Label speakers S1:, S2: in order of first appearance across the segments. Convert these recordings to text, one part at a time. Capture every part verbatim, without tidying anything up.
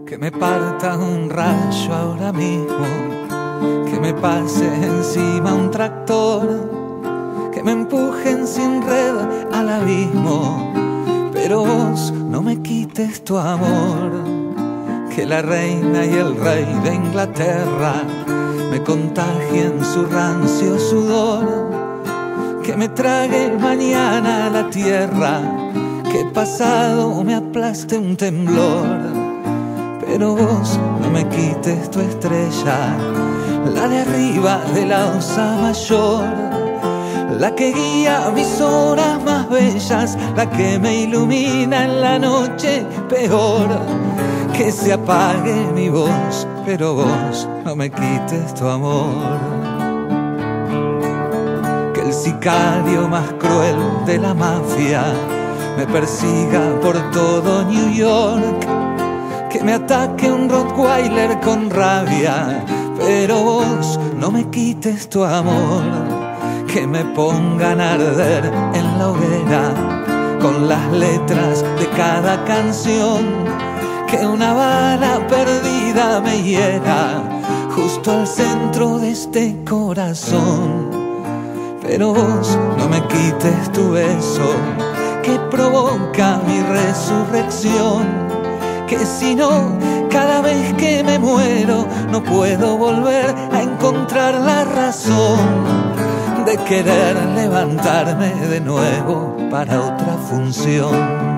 S1: que me parta un rayo ahora mismo, que me pase encima un tractor, que me empujen sin red al abismo, pero vos no me quites tu amor. Que la reina y el rey de Inglaterra me contagien su rancio sudor, que me trague mañana la tierra, que pasado me aplaste un temblor, pero vos no me quites tu estrella, la de arriba de la osa mayor, la que guía mis horas más bellas, la que me ilumina en la noche peor. Que se apague mi voz, pero vos no me quites tu amor. Que el sicario más cruel de la mafia me persiga por todo New York, que me ataque un Rottweiler con rabia, pero vos no me quites tu amor. Que me pongan a arder en la hoguera con las letras de cada canción, que una bala perdida me hiera justo al centro de este corazón, pero vos no me quites tu beso que provoca mi resurrección, que si no, cada vez que me muero no puedo volver a encontrar la razón de querer levantarme de nuevo para otra función.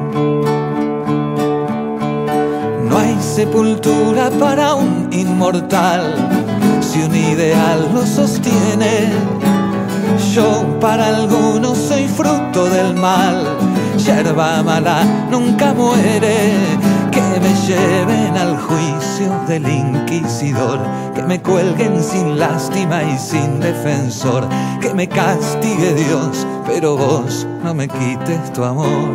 S1: No hay sepultura para un inmortal si un ideal lo sostiene. Yo para algunos soy fruto del mal, yerba mala nunca muere. Que me lleven al juicio del inquisidor, que me cuelguen sin lástima y sin defensor, que me castigue Dios, pero vos no me quites tu amor.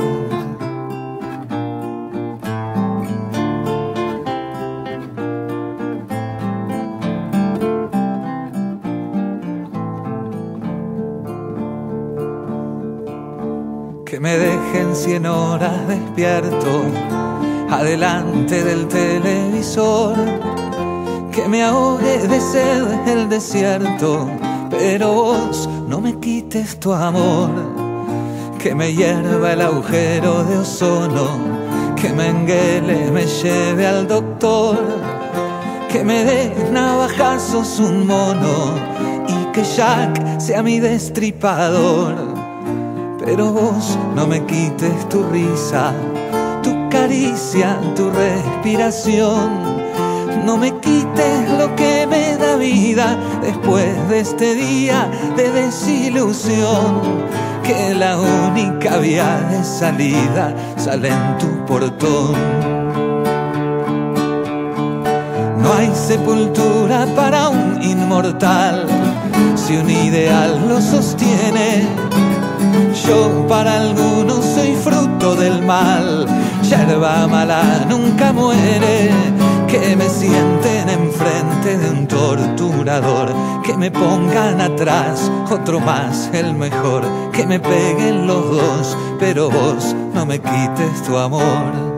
S1: Que me dejen cien horas despierto adelante del televisor, que me ahogue de sed el desierto, pero vos no me quites tu amor. Que me hierva el agujero de ozono, que me enguele, me lleve al doctor, que me dé navajazos un mono y que Jack sea mi destripador. Pero vos no me quites tu risa, tu caricia, tu respiración. No me quites lo que me da vida después de este día de desilusión. Que la única vía de salida sale en tu portón. No hay sepultura para un inmortal si un ideal lo sostiene. Yo para algunos soy fruto del mal, yerba mala nunca muere. Que me sienten enfrente de un torturador, que me pongan atrás otro más, el mejor. Que me peguen los dos, pero vos no me quites tu amor.